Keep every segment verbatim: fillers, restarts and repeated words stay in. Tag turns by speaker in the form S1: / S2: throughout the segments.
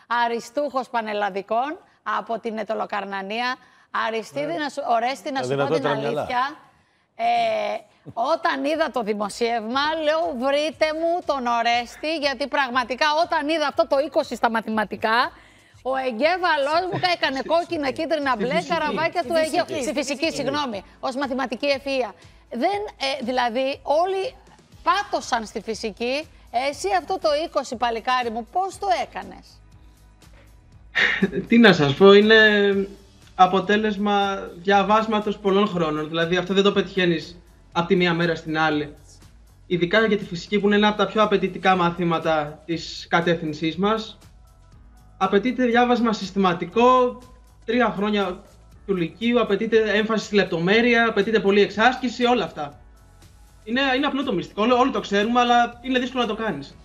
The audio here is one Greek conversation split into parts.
S1: αριστούχος πανελλαδικών από την Ετωλοκαρνανία. Αριστίδη, να σου, Ορέστη, να σου πω την αλήθεια. Ε, όταν είδα το δημοσίευμα, λέω βρείτε μου τον Ορέστη, γιατί πραγματικά όταν είδα αυτό το είκοσι στα μαθηματικά, ο εγκέφαλός μου έκανε κόκκινα, κίτρινα, μπλε, καραβάκια του Αιγαίου. Στη φυσική, συγγνώμη, ως μαθηματική ευφυΐα. Δεν, ε, δηλαδή, όλοι πάτωσαν στη φυσική. Εσύ αυτό το είκοσι, παλικάρι μου, πώς το έκανες?
S2: Τι να σας πω, είναι αποτέλεσμα διαβάσματος πολλών χρόνων. Δηλαδή αυτό δεν το πετυχαίνεις από τη μία μέρα στην άλλη. Ειδικά για τη φυσική, που είναι ένα από τα πιο απαιτητικά μαθήματα της κατεύθυνσής μας. Απαιτείται διάβασμα συστηματικό, τρία χρόνια του λυκείου, απαιτείται έμφαση στη λεπτομέρεια, απαιτείται πολλή εξάσκηση, όλα αυτά. Είναι, είναι απλό το μυστικό, όλοι, όλοι το ξέρουμε, αλλά είναι δύσκολο να το κάνεις.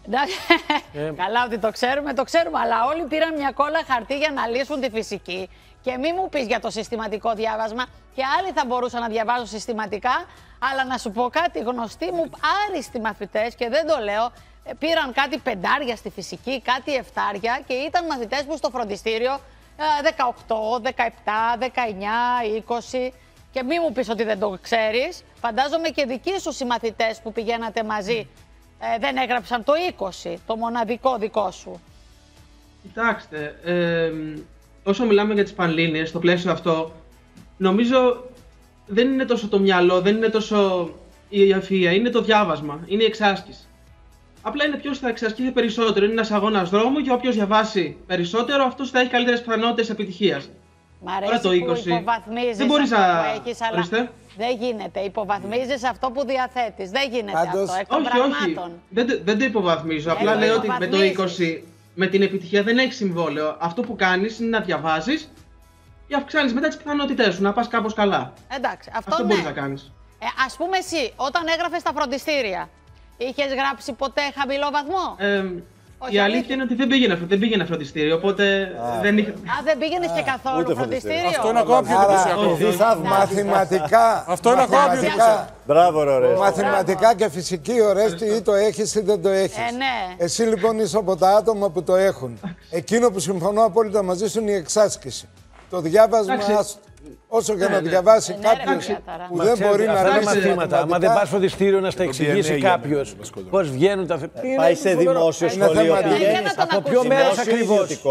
S1: ε. Καλά ότι το ξέρουμε, το ξέρουμε, αλλά όλοι πήραν μια κόλλα χαρτί για να λύσουν τη φυσική. Και μη μου πεις για το συστηματικό διάβασμα, και άλλοι θα μπορούσαν να διαβάζουν συστηματικά, αλλά να σου πω κάτι, γνωστοί μου άριστοι μαθητές, και δεν το λέω, πήραν κάτι πεντάρια στη φυσική, κάτι εφτάρια, και ήταν μαθητές που στο φροντιστήριο δεκαοκτώ, δεκαεπτά, δεκαεννιά, είκοσι. Και μη μου πεις ότι δεν το ξέρεις. Φαντάζομαι και δικοί σου συμμαθητές που πηγαίνατε μαζί ε, δεν έγραψαν το είκοσι, το μοναδικό δικό σου.
S2: Κοιτάξτε, ε, όσο μιλάμε για τις Πανελλήνιες, στο πλαίσιο αυτό, νομίζω δεν είναι τόσο το μυαλό, δεν είναι τόσο η ευφυΐα, είναι το διάβασμα, είναι η εξάσκηση. Απλά είναι ποιος θα εξασκήσει περισσότερο, είναι ένας αγώνας δρόμου και όποιος διαβάσει περισσότερο, αυτός θα έχει καλύτερες πιθανότητες επιτυχίας.
S1: Μ' αρέσει το είκοσι. Που υποβαθμίζεις
S2: δεν μπορείς
S1: αυτό
S2: να...
S1: που έχεις, αλλά ορίστε. Δεν γίνεται. Υποβαθμίζεις αυτό που διαθέτεις. Δεν γίνεται
S2: Πάντως...
S1: αυτό, εκ των
S2: όχι,
S1: πραγμάτων.
S2: όχι. Δεν, δεν το υποβαθμίζω. Απλά λέω ότι με το είκοσι, με την επιτυχία δεν έχει συμβόλαιο. Αυτό που κάνεις είναι να διαβάζεις και αυξάνεις μετά τις πιθανότητές σου, να πας κάπως καλά.
S1: Εντάξει, αυτό,
S2: αυτό
S1: ναι.
S2: μπορείς να κάνεις.
S1: Ε, ας πούμε εσύ, όταν έγραφες στα φροντιστήρια, είχες γράψει ποτέ χαμηλό βαθμό?
S2: Ε,
S1: Όχι,
S2: η αλήθεια είναι ότι δεν πήγαινε, δεν πήγαινε φροντιστήριο, οπότε
S3: Α,
S2: δεν είχε...
S1: Α, δεν πήγαινες και καθόλου φροντιστήριο.
S4: Αυτό είναι ακόμα πιο εντυπωσιακό.
S3: Μαθηματικά.
S4: Αυτό είναι ακόμα πιο εντυπωσιακό.
S3: Μπράβο, Ορέστη.
S5: Μαθηματικά και φυσική, Ορέστη, ή το έχεις ή δεν το έχεις.
S1: Ε, ναι.
S5: Εσύ λοιπόν είσαι από τα άτομα που το έχουν. Εκείνο που συμφωνώ απόλυτα μαζί σου είναι η εξάσκηση. Το διάβασμα, όσο και να διαβάσει κάποιος που δεν μπορεί να
S6: λύσει
S5: μαθήματα.
S6: Άμα δεν πας στο φροντιστήριο να στα εξηγήσει κάποιος πώς βγαίνουν τα θέματα.
S3: Πάει σε δημόσιο σχολείο, πηγαίνεις.
S6: Από ποιο μέρος ακριβώς?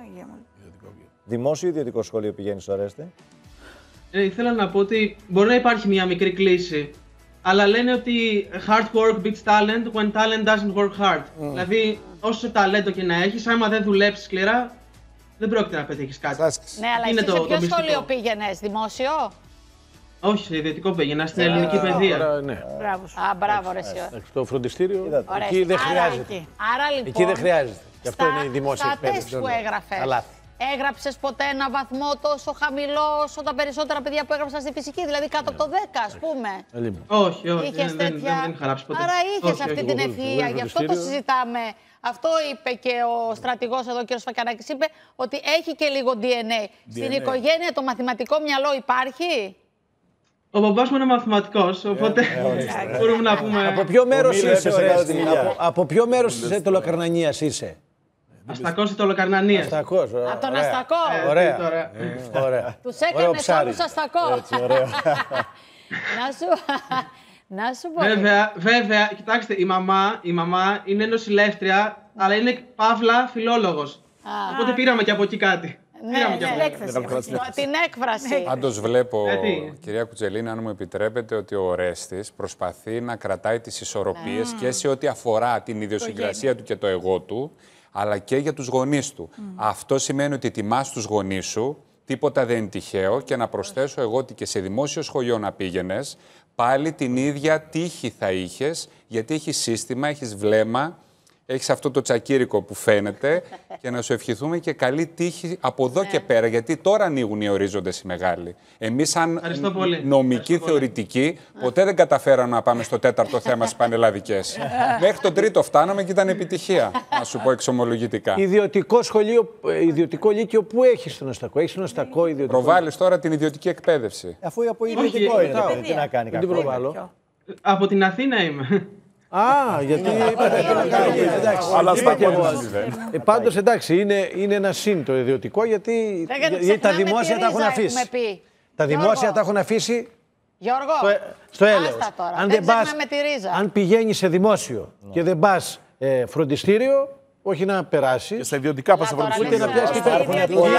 S3: Δημόσιο ή ιδιωτικό σχολείο πηγαίνεις, Ορέστη?
S2: Ε, ήθελα να πω ότι μπορεί να υπάρχει μια μικρή κλίση, αλλά λένε ότι hard work beats talent when talent doesn't work hard. Mm. Δηλαδή, όσο ταλέντο και να έχεις, άμα δεν δουλέψεις σκληρά, δεν πρόκειται να πετύχεις κάτι.
S1: Ναι, αλλά εσύ σε ποιο σχολείο πήγαινες, δημόσιο?
S2: Όχι, σε ιδιωτικό πήγαινα, στην ελληνική παιδεία.
S1: Μπράβο. Α, μπράβο, ρε εσύ.
S6: Στο φροντιστήριο, εκεί δεν χρειάζεται.
S1: Άρα λοιπόν,
S6: εκεί δεν χρειάζεται. Γι' αυτό είναι η δημόσια εκπαίδευση.
S1: Στα τεστ που έγραφες, έγραψες ποτέ ένα βαθμό τόσο χαμηλό όσο τα περισσότερα παιδιά που έγραψαν στη φυσική, δηλαδή κάτω από το δέκα, ας πούμε?
S2: Όχι, όχι,
S1: είχες
S2: δεν,
S1: τέτοια...
S2: δεν, δεν είχα γράψει ποτέ.
S1: Άρα είχες
S2: όχι,
S1: αυτή
S2: όχι,
S1: την
S2: όχι,
S1: ευφυΐα, γι' αυτό το συζητάμε. Αυτό είπε και ο στρατηγός εδώ, κ. Φακιανάκης, είπε ότι έχει και λίγο ντι εν έι. Στην οικογένεια το μαθηματικό μυαλό υπάρχει?
S2: Ο μπαμπάς μου είναι μαθηματικός, οπότε μπορούμε να πούμε...
S6: Από ποιο μέρος είσαι, Ορέστη? Από ποιο μέρος της Ετωλοκαρνανίας είσαι?
S2: Αστακός Ετωλοκαρνανίας.
S6: Αστακός, ωραία.
S1: Από τον Αστακό.
S6: Ωραία. Ωραία.
S1: Τους έκανες όλους Αστακό.
S3: Έτσι, ωραία.
S1: Να σου... Να σου πω.
S2: Βέβαια, βέβαια, κοιτάξτε, η μαμά, η μαμά είναι νοσηλεύτρια, αλλά είναι παύλα φιλόλογος. Οπότε πήραμε και από εκεί κάτι.
S1: Ναι, ναι, την έκφραση.
S7: Πάντως βλέπω, κυρία Κουτσελίνη, αν μου επιτρέπετε, ότι ο Ορέστης προσπαθεί να κρατάει τις ισορροπίες και σε ό,τι αφορά την ιδιοσυγκρασία του και το εγώ του, αλλά και για τους γονείς του. Αυτό σημαίνει ότι τιμάς τους γονείς σου, τίποτα δεν είναι τυχαίο, και να προσθέσω εγώ ότι και σε δημόσιο σχολείο να πήγαινες, πάλι την ίδια τύχη θα είχες, γιατί έχεις σύστημα, έχεις βλέμμα, έχεις αυτό το τσακίρικο που φαίνεται, και να σου ευχηθούμε και καλή τύχη από εδώ και πέρα, γιατί τώρα ανοίγουν οι ορίζοντες οι μεγάλοι. Εμείς σαν νομικοί θεωρητικοί ποτέ δεν καταφέραμε να πάμε στο τέταρτο θέμα στις πανελλαδικές. Μέχρι το τρίτο φτάναμε και ήταν επιτυχία, να σου πω εξομολογητικά.
S6: Ιδιωτικό σχολείο, ιδιωτικό λύκειο, πού έχεις τον Αστακό? Έχεις τον Αστακό ιδιωτικό?
S7: Προβάλλεις τώρα την ιδιωτική εκπαίδευση.
S3: Αφού από ιδιωτικό είναι, τι να κάνει κάποιος?
S2: Από την Αθήνα είμαι.
S6: Α, γιατί.
S4: Αλλά στα
S6: Πάντως εντάξει, είναι ένα συν το ιδιωτικό γιατί τα δημόσια τα έχουν αφήσει. Τα δημόσια τα έχουν αφήσει.
S1: Γιώργο,
S6: στο έλεος.
S1: Αν δεν πας,
S6: αν πηγαίνεις σε δημόσιο και δεν πας ε, φροντιστήριο, όχι να περάσει.
S4: Και στα ιδιωτικά πας σε φροντιστήριο.
S6: Ούτε να πιάσει και
S3: Υπάρχουν πολλά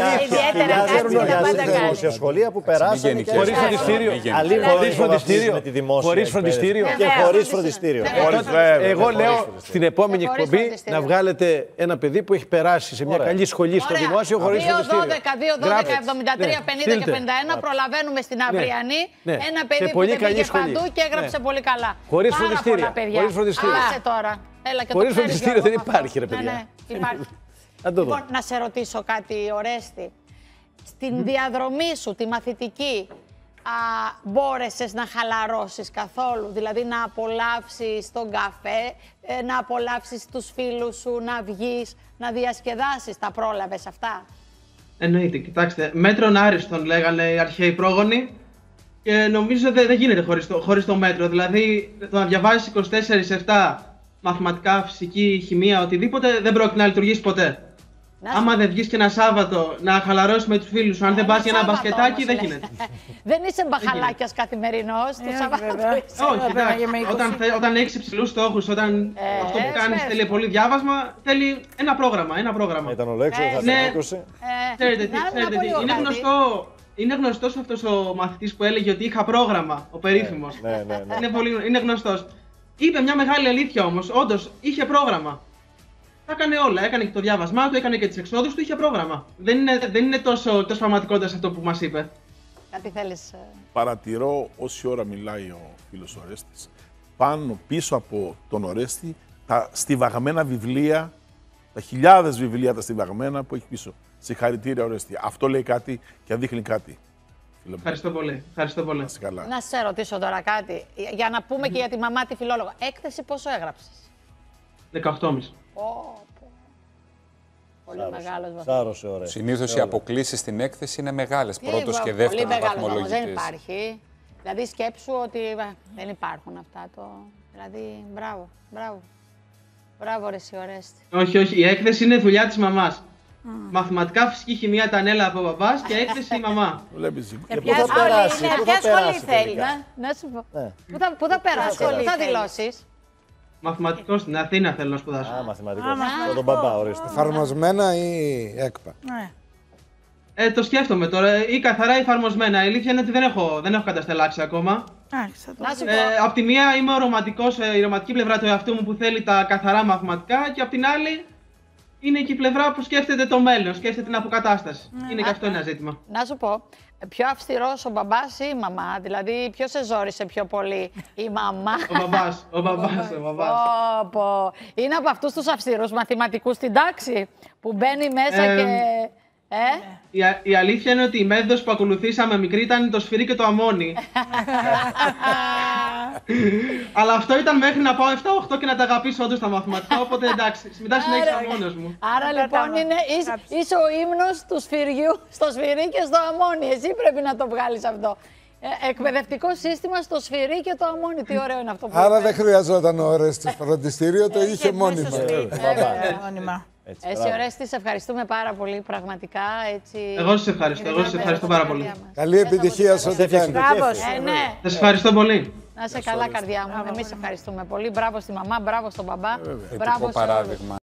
S3: παιδιά δημόσια σχολεία που περάσανε και
S6: χωρίς φροντιστήριο. Χωρίς φροντιστήριο. Χωρίς φροντιστήριο.
S3: Και χωρίς φροντιστήριο.
S6: Εγώ λέω στην επόμενη εκπομπή να βγάλετε ένα παιδί που έχει περάσει σε μια καλή σχολή στο δημόσιο χωρίς φροντιστήριο.
S1: δύο δώδεκα, δύο δώδεκα, εβδομήντα τρία, πενήντα και πενήντα ένα προλαβαίνουμε στην αυριανή ένα παιδί που δεν πήγε παντού και έγραψε πολύ καλά.
S6: Χωρίς φροντιστήριο.
S1: Άσε τώρα.
S6: Χωρίς φροντιστήριο δεν υπάρχει, ρε παιδιά.
S1: Ναι, ναι, υπάρχει.
S6: Να το δω.
S1: Λοιπόν, να σε ρωτήσω κάτι, Ορέστη. Στην διαδρομή σου, τη μαθητική, α, μπόρεσες να χαλαρώσεις καθόλου? Δηλαδή να απολαύσεις τον καφέ, ε, να απολαύσεις τους φίλους σου, να βγεις, να διασκεδάσεις. Τα πρόλαβες αυτά?
S2: Εννοείται. Κοιτάξτε, μέτρον άριστον λέγανε οι αρχαίοι πρόγονοι. Και νομίζω δεν δε γίνεται χωρίς το, χωρίς το μέτρο. Δηλαδή, το να διαβάζεις είκοσι τέσσερα επτά μαθηματικά, φυσική, χημεία, οτιδήποτε, δεν πρόκειται να λειτουργήσει ποτέ. Να Άμα δεν βγεις και ένα Σάββατο να χαλαρώσεις με τους φίλους σου, αν ε, δεν πας για ένα μπασκετάκι, όμως, δεν γίνεται.
S1: Δεν είσαι μπαχαλάκιας καθημερινός, το Σαββάτο.
S2: Όχι, εντάξει. Όταν, όταν έχεις υψηλούς στόχους, όταν ε, αυτό που κάνεις ε, θέλει πολύ διάβασμα, θέλει ένα πρόγραμμα. Ένα πρόγραμμα.
S3: Ήταν ολέξοδος, θα
S2: ναι, ξέρετε τι, ξέρετε τι. Είναι γνωστό. Είναι γνωστός αυτός ο μαθητής που έλεγε ότι είχα πρόγραμμα, ο περίφημος.
S3: Ναι, ναι, ναι.
S2: Είναι, πολύ, είναι γνωστός. Είπε μια μεγάλη αλήθεια όμως, όντως είχε πρόγραμμα. Τα έκανε όλα, έκανε και το διάβασμά του, έκανε και τις εξόδους του, είχε πρόγραμμα. Δεν είναι, δεν είναι τόσο, τόσο πραγματικότητα αυτό που μας είπε.
S1: Κάτι θέλεις?
S4: Παρατηρώ όση ώρα μιλάει ο φίλος Ορέστης, πάνω πίσω από τον Ορέστη, τα στιβαγμένα βιβλία, τα χιλιάδες βιβλία τα στιβαγμένα που έχει πίσω. Συγχαρητήρια, Ορέστη. Αυτό λέει κάτι και δείχνει κάτι.
S2: Ευχαριστώ πολύ. Ευχαριστώ πολύ.
S4: Να, καλά.
S1: Να σε ρωτήσω τώρα κάτι, για να πούμε και για τη μαμά τη φιλόλογο. Έκθεση πόσο έγραψες?
S2: δεκαοκτώ κόμμα πέντε.
S1: Oh, πολύ μεγάλος βαθμός.
S3: Σάρωσε, ωραία.
S7: Συνήθως οι αποκλίσεις στην έκθεση είναι μεγάλες. Πρώτος και δεύτερος βαθμολογητής.
S1: Δεν υπάρχει. Δηλαδή σκέψου ότι δεν υπάρχουν αυτά. Το... Δηλαδή, μπράβο, μπράβο. Μπράβο ρε εσύ, Ορέστη.
S2: Όχι, όχι. Η έκθεση είναι δουλειά της μαμάς. Mm. Μαθηματικά, φυσική, χημεία τα ανέλαβε από ο μπαμπάς και έκθεση η μαμά.
S3: Και πού θα περάσει, πού θα περάσει τελικά?
S1: Να σου πω. Πού θα περάσει, πού θα δηλώσεις?
S2: Μαθηματικό στην Αθήνα θέλω να σπουδάσω.
S3: Α, μαθηματικό. Από τον μπαμπά, ορίστε.
S5: Εφαρμοσμένα ή έκπα?
S2: Ε, το σκέφτομαι τώρα. Ή καθαρά εφαρμοσμένα. Η αλήθεια είναι ότι δεν έχω, δεν έχω καταστελάξει ακόμα. Ε, απ' τη μία είμαι ο ρομαντικός, η ρομαντική πλευρά του εαυτού μου που θέλει τα καθαρά μαθηματικά και απ' την άλλη είναι και η πλευρά που σκέφτεται το μέλλον, σκέφτεται την αποκατάσταση. Mm. Είναι και αυτό ένα ζήτημα.
S1: Να σου πω, πιο αυστηρός ο μπαμπάς ή η μαμά? Δηλαδή, ποιος σε ζόρισε πιο πολύ, η μαμά?
S2: Ο μπαμπάς, ο μπαμπάς, ο μπαμπάς.
S1: Πω, πω. Είναι από αυτούς τους αυστηρούς μαθηματικούς στην τάξη που μπαίνει μέσα ε, και... Ε?
S2: Η, α, η αλήθεια είναι ότι η μέθοδος που ακολουθήσαμε μικρή ήταν το σφυρί και το αμμόνι. Αλλά αυτό ήταν μέχρι να πάω επτά οχτώ και να τα αγαπήσω όντως τα μαθηματικά, οπότε εντάξει, μετά συνέχισα μόνος μου.
S1: Άρα λοιπόν είναι, είσαι, είσαι ο ύμνος του σφυριού στο σφυρί και στο αμμόνι. Εσύ πρέπει να το βγάλεις αυτό. Ε, εκπαιδευτικό σύστημα στο σφυρί και το αμμόνι. Τι ωραίο είναι αυτό που
S5: Άρα δεν χρειαζόταν ώρες στο φροντιστήριο, το είχε μόνιμα.
S1: Έτσι, εσύ, Ορέστη, σε ευχαριστούμε πάρα πολύ, πραγματικά. Έτσι...
S2: Εγώ σας ευχαριστώ, εγώ σας ευχαριστώ πάρα πολύ.
S5: Καλή επιτυχία σε ό,τι κάνετε.
S1: Ε, ναι.
S2: Σας ευχαριστώ πολύ.
S1: Να είσαι καλά, καρδιά μου. Εμείς ευχαριστούμε πολύ. Μπράβο στη μαμά, μπράβο στον μπαμπά.
S7: Μπράβο παράδειγμα.